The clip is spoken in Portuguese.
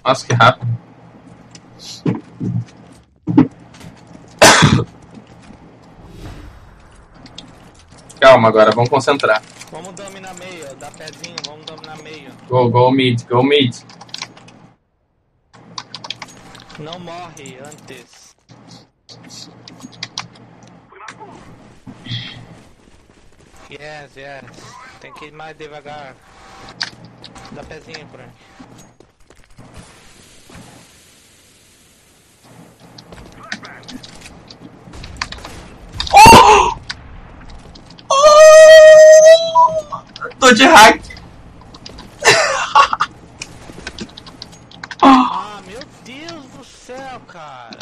Nossa, que rápido. Calma agora, vamos concentrar. Vamos dominar meio, dá pezinho, vamos dominar meio. Go mid, go mid. Não morre antes. Yes. Tem que ir mais devagar. Dá pezinho, Frank. Tô de hack. Ah, meu Deus do céu, cara.